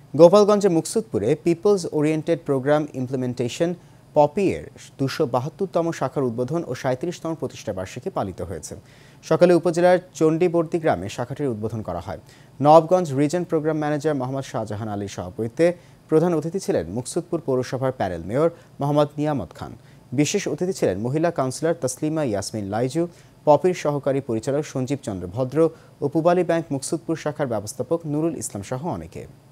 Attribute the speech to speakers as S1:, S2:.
S1: গোপালগঞ্জে মুকসুদপুরে people's oriented programme implementation পপি-এর ২৭২তম শাখার উদ্বোধন ও ৩৭তম প্রতিষ্ঠাবার্ষিকী পালিত হয়েছে। সকালে উপজেলার চণ্ডীবর্তী গ্রামে শাখাটির উদ্বোধন করা হয়। Nawabganj region programme manager Mohammad Shahjahan আলীর সভাপতিত্বে প্রধান অতিথি ছিলেন মুকসুদপুর পৌরসভার প্যানেল মেয়র মোহাম্মদ নিয়ামত খান। বিশেষ অতিথি ছিলেন মহিলা কাউন্সিলর তসলিমা ইয়াসমিন লাইজু, পপির সহকারী পরিচালক সঞ্জীব চন্দ্র ভদ্র ও পূবালী ব্যাংক মুকসুদপুর শাখার ব্যবস্থাপক নুরুল ইসলাম সহ অনেকে।